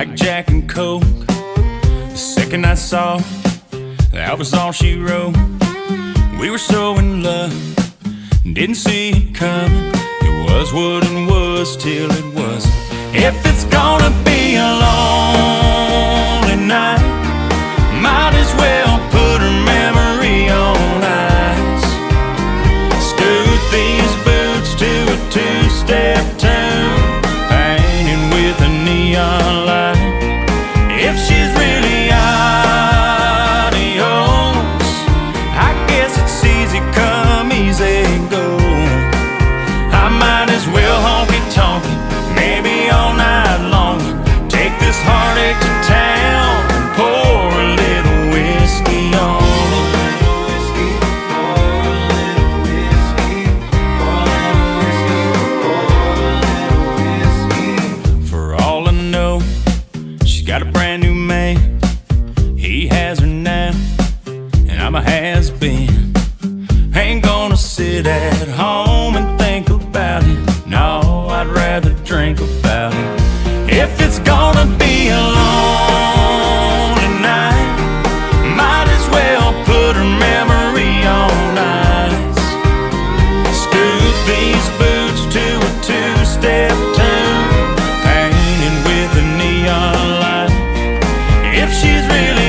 like Jack and Coke. The second I saw her, that was all she wrote. We were so in love, didn't see it coming. It was what it was till it wasn't. If it's gonna be a lonely night, might as well put her memory on ice. Scoot these boots to a two-step tune, painted with a neon light. If she's really adios, I guess it's easy come, easy go. I might as well honky-tonky, maybe all night long. Take this heartache to town and pour a little whiskey on it. For all I know, she's got a brand new man. He has her now, and I'm a has-been. Ain't gonna sit at home and think about it. No, I'd rather drink about it. If it's gonna be a lonely night, might as well put her memory on ice. Scoot these boots to a two-step tune, painted with a neon light. If she's really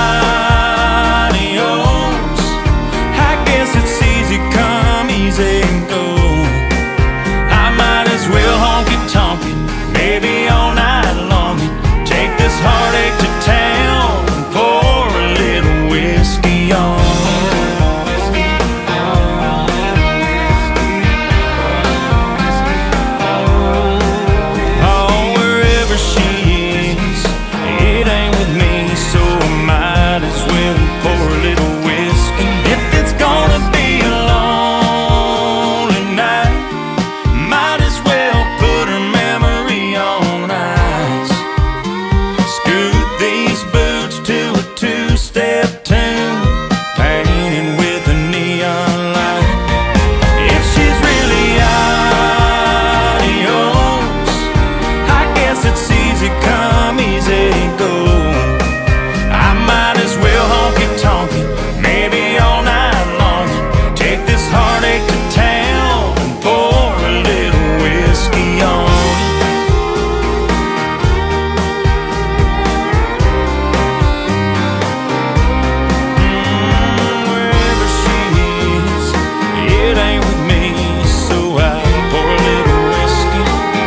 adios, I guess it's easy come, easy go. I might as well honky-tonky, maybe all night long. Take this heartache to town and pour a little whiskey on. Oh, wherever she is, it ain't with me, so I might as well pour a little whiskey. If it's gonna be a lonely night, might as well put her memory on ice. Scoot these boots to a two-step tune, painted with a neon light. If she's really adios, I guess it's easy come, easy go. I might as well honky-tonky, maybe all night long. Take this heartache to town and pour a little whiskey on it. Wherever she is, it ain't with me, so I pour a little whiskey.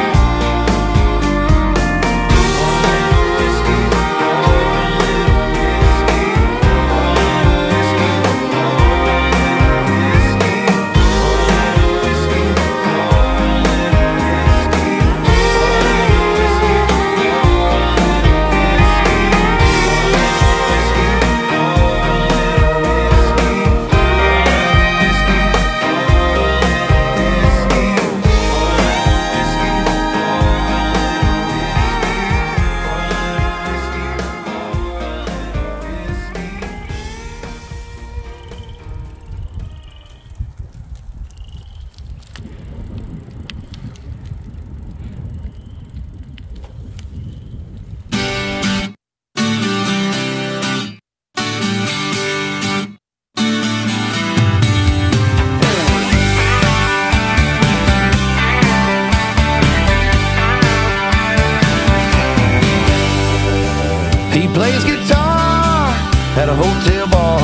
He plays guitar at a hotel bar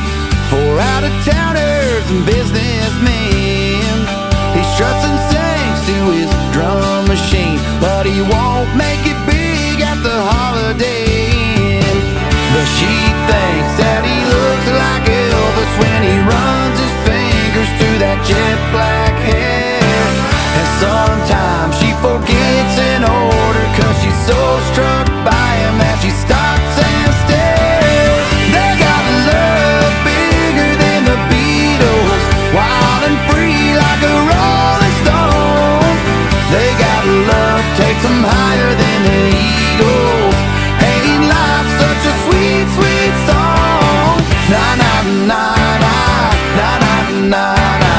for out-of-towners and businessmen. He struts and sings to his drum machine, but he won't make it big at the Holiday Inn. But she thinks that he looks like Elvis when he runs his fingers through that jet black hair. And sometimes she forgets an order, 'cause she's so struck by him that she stops and stares. They got love bigger than the Beatles, wild and free like a rolling stone. They got love takes them higher than the Eagles. Ain't life such a sweet, sweet song? Na na na na na na na na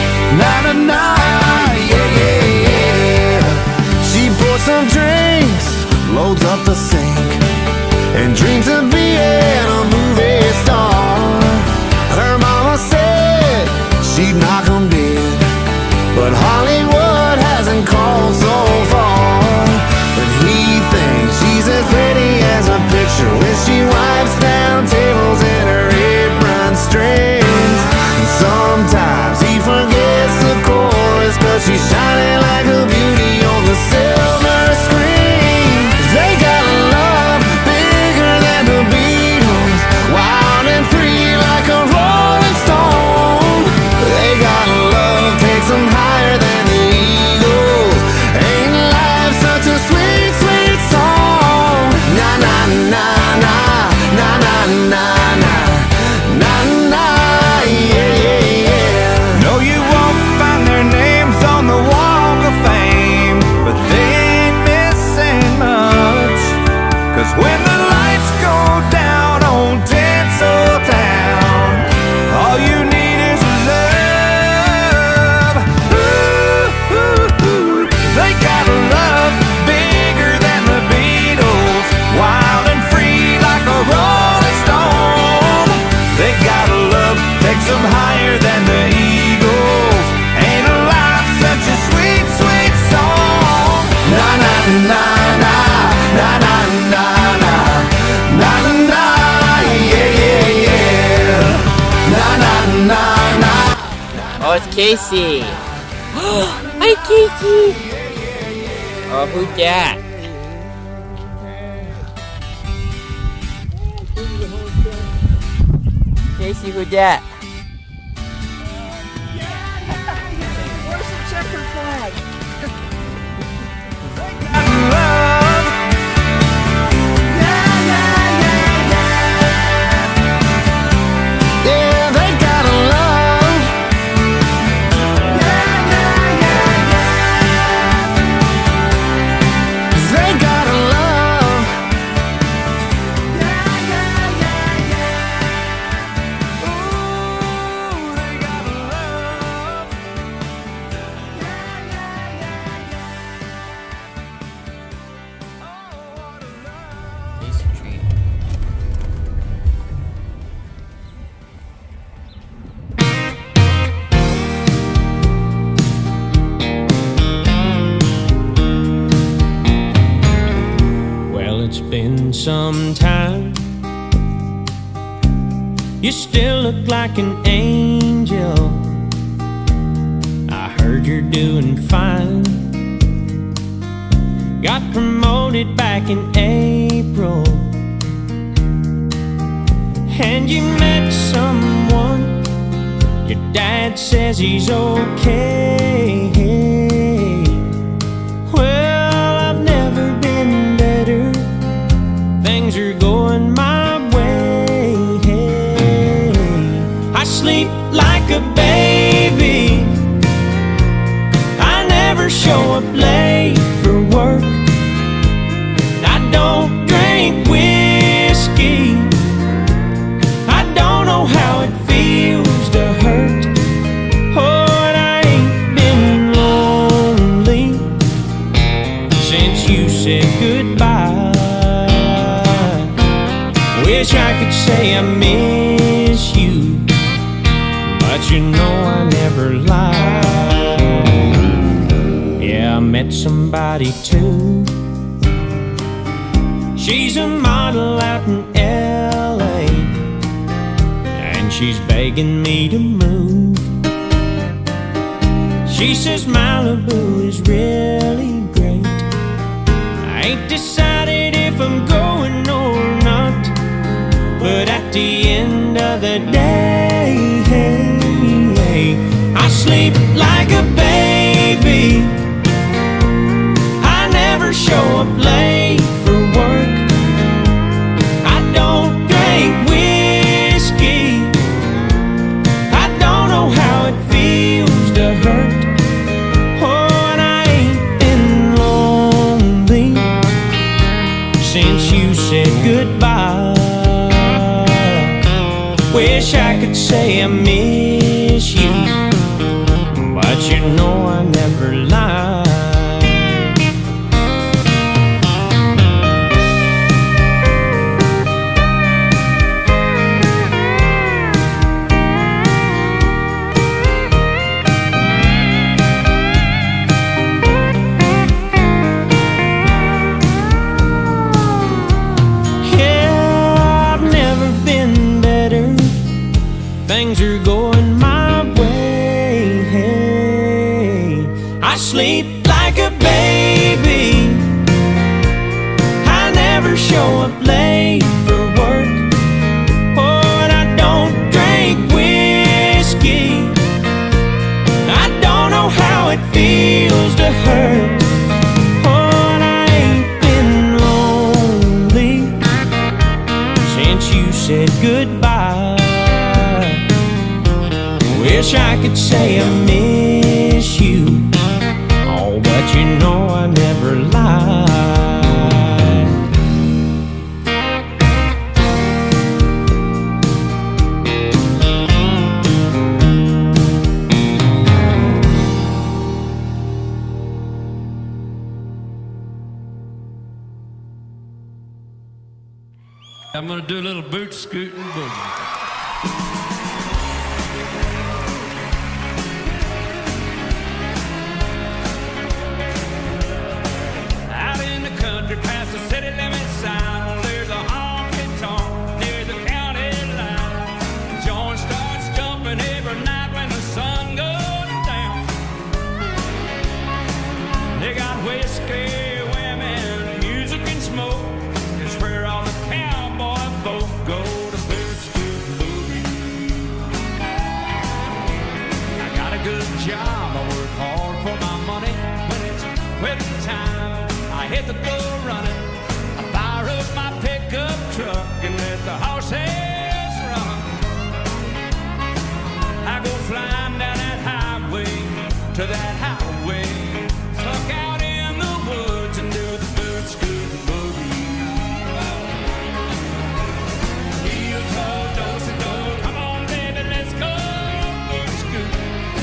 na na na, yeah yeah yeah. She pours some drinks, loads up the 'cause when the lights go down on Tinsel Town, all you need is love. Ooh, ooh, ooh. They got a love bigger than the Beatles, wild and free like a rolling stone. They got a love takes them higher than the Eagles. Ain't a life such a sweet, sweet song. Na na na na na na na na na na na, yeah yeah yeah. Na na na na. Oh, it's Casey. Hi, Casey. Oh, who's that? Casey, who's that? Where's the checkered flag? Love. Yeah, yeah, yeah, yeah. Yeah, they got a love. Yeah, yeah, yeah, yeah. 'Cause they got a love. Yeah, yeah, yeah, yeah. Ooh, they got a love. Yeah, yeah, yeah, yeah. Oh, what a love. Casey tree. Well, it's been some time. You still look like an angel. I heard you're doing fine. Got promoted back in April, and you met someone. Your dad says he's okay. Well, I've never been better. Things are going my way. I sleep like a baby. I never show up late for work. I don't drink whiskey. I don't know how it feels to hurt. Oh, and I ain't been lonely since you said goodbye. Wish I could say I miss you, but you know I never lie. Yeah, I met somebody too. She's a model out in LA, and she's begging me to move. She says Malibu is really great. I ain't decided if I'm going or not, but at the end of the day, I sleep like a baby. I never show up late for work. I don't drink whiskey. I don't know how it feels to hurt. Oh, and I ain't been lonely since you said goodbye. Wish I could say I miss you, but you know I never lie. Things are going my way. I sleep like a baby. I never show up late for work. Oh, and I don't drink whiskey. I don't know how it feels to hurt. Oh, and I ain't been lonely since you said goodbye. Wish I could say I miss you, oh, but you know I never lie. I'm gonna do a little boot scooting boogie. Country past the city limit sign. Well, there's a honky-tonk near the county line. The joint starts jumping every night when the sun goes down. They got whiskey, women, music and smoke. It's where all the cowboy folk go to boot scoot boogie. I got a good job, I work hard for my money. When it's quitting time, I hit the floor running. I fire up my pickup truck and let the horses run. I go flying down that highway to that highway, stuck out in the woods and do the boot scoot boogie. Heel toe, do-si-do, come on baby, let's go boot scoot.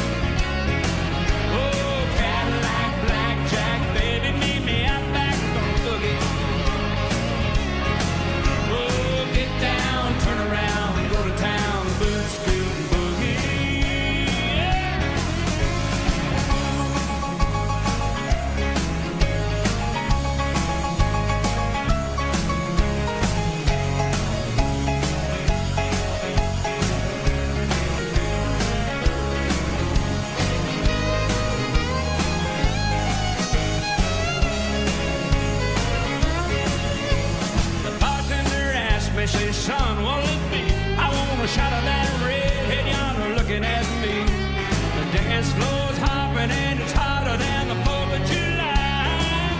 Oh, Cadillac, blackjack, baby, meet me out back. Oh, get down, turn around, and go to town, boot scoot boogie. Say, son, what'll it be? I want a shot of that redhead yonder looking at me. The dance floor's hopping and it's hotter than the 4th of July.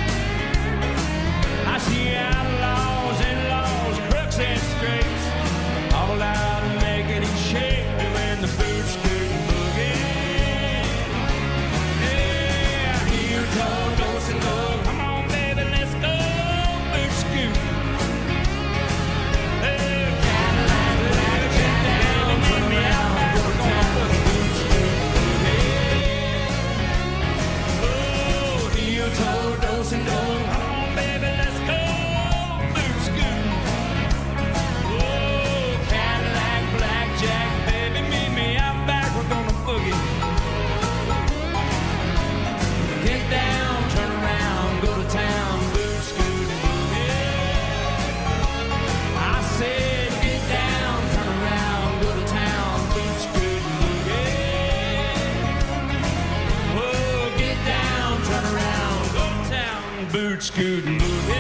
I see outlaws, in-laws, crooks and scrapes, all out and making it shake, doing the boot scoot boogie. Yeah, heel toe, do-si-do, come on baby, let's go boot scoot. Boot scooting,